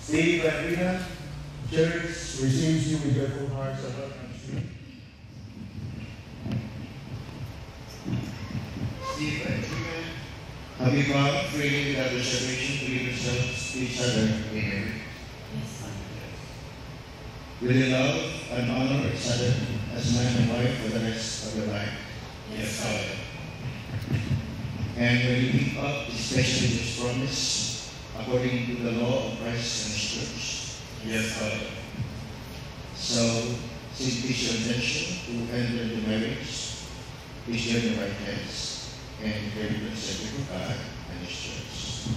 See, Reina, church receives you with joyful hearts of welcome. Steve and Reina, have you vowed freely without reservation to give yourselves to each other in marriage? Yes, Father. Will you love and honor each other as man and wife for the rest of your life? Yes, Father. And will you keep up especially this promise according to the law of Christ and His church? Yes, Father. So, since it is your intention to enter into marriage, please join your right hands and pray with the Savior of God and His church.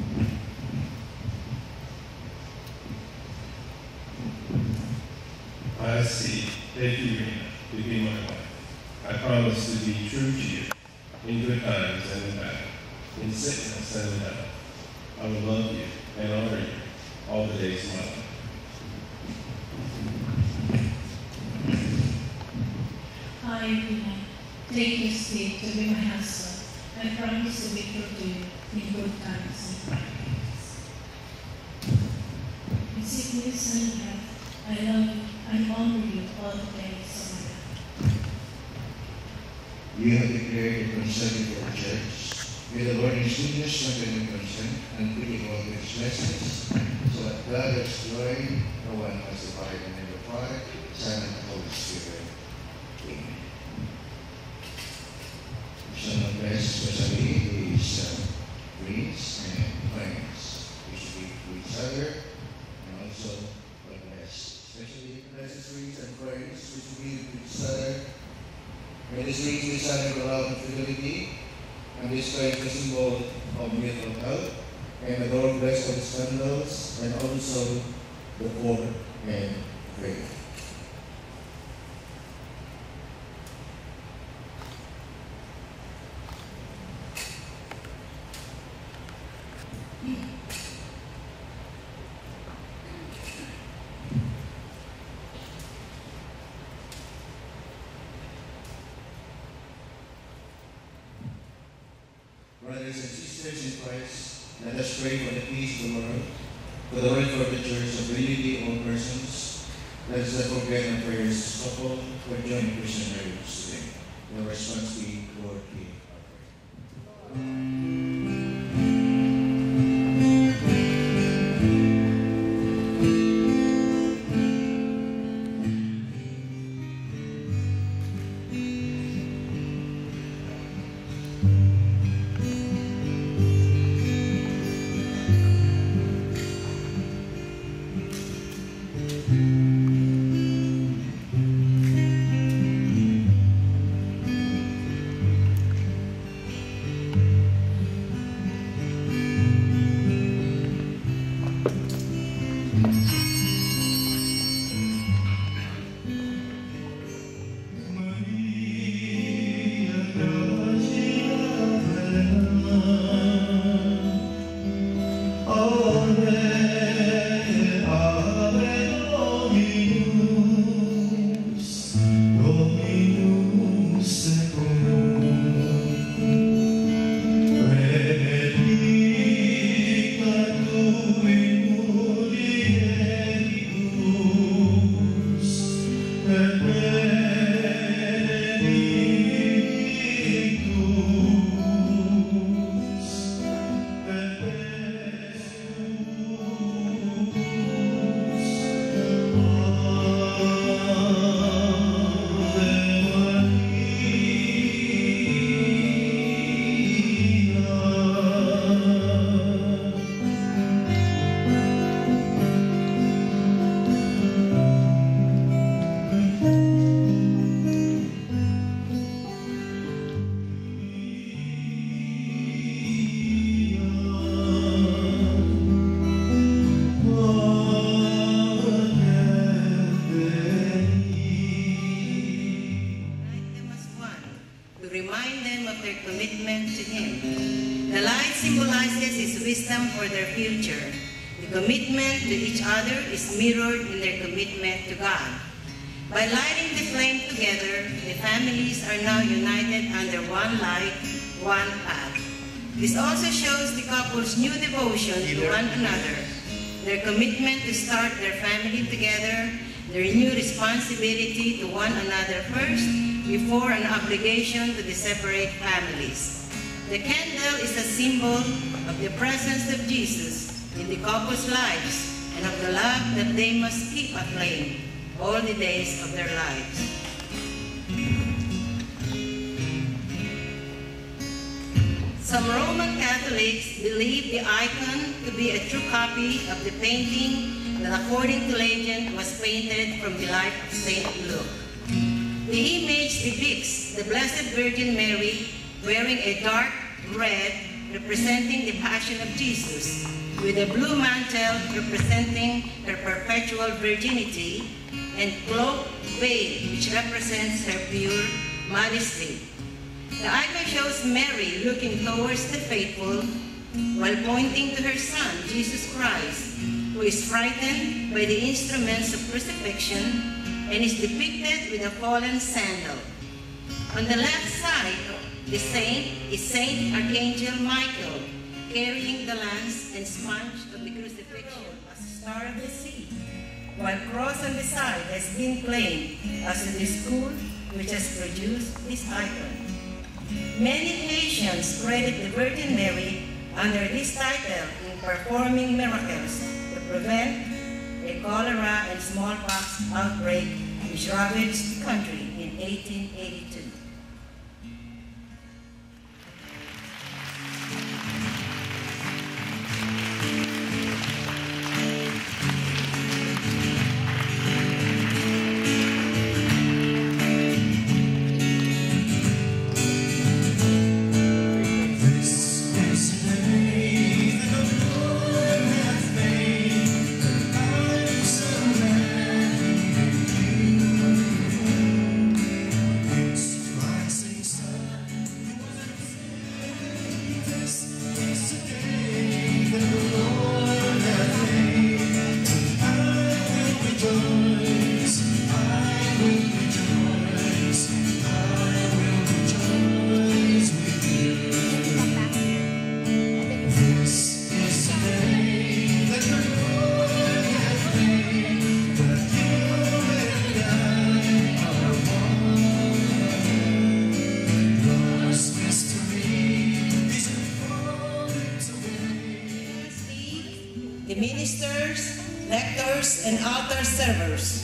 I see. Thank you, Reina, to be my wife. I promise to be true to you in good times and in bad, in sickness and in health. I will love you and honor you all the days of my life. I, Reina, take this state to be my husband. I promise to be true to you in good times and bad days. In sickness and in health, I love you and honor you all the days of my life. You have declared your consent before the church. May the Lord in His goodness strengthen your consent and put you all with His blessings, so that God has joy, no one must divide in the name of the Father, Son, and the Holy Spirit. Amen. We shall not bless especially these rings and coins. We should give to each other and also bless. Especially blessed rings and coins, we should give to each other. May this rings be a sign of love and fidelity, and this coin is a symbol of mutual help, and the Lord bless all the scandals and also the poor and faith. Brothers and sisters in Christ, let us pray for the peace of the world, for the welfare of the church, of the unity of all persons. Let us not forget our prayers as couple for joining Christian marriage today. The response be, Lord, hear our prayer. Mirrored in their commitment to God. By lighting the flame together, the families are now united under one light, one path. This also shows the couple's new devotion to one another. their commitment to start their family together, their new responsibility to one another first before an obligation to the separate families. The candle is a symbol of the presence of Jesus in the couple's lives and of the love that they must keep aflame all the days of their lives. Some Roman Catholics believe the icon to be a true copy of the painting that, according to legend, was painted from the life of Saint Luke. The image depicts the Blessed Virgin Mary wearing a dark red representing the Passion of Jesus, with a blue mantle representing her perpetual virginity, and cloak veil which represents her pure modesty. The icon shows Mary looking towards the faithful while pointing to her Son, Jesus Christ, who is frightened by the instruments of crucifixion and is depicted with a fallen sandal. On the left side of the saint is Saint Archangel Michael, carrying the lance and sponge of the crucifixion as a star of the sea, while cross on the side has been claimed as the school which has produced this icon. Many Haitians credit the Virgin Mary under this title in performing miracles to prevent a cholera and smallpox outbreak which ravaged the country in 1882. And altar servers.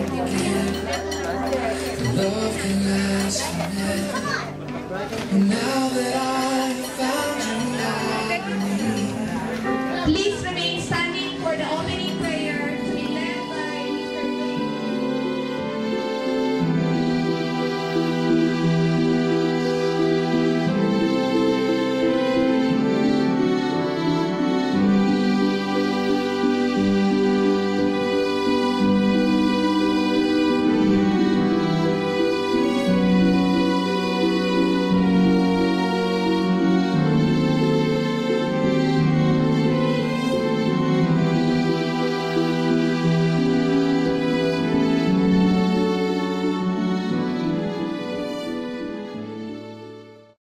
Now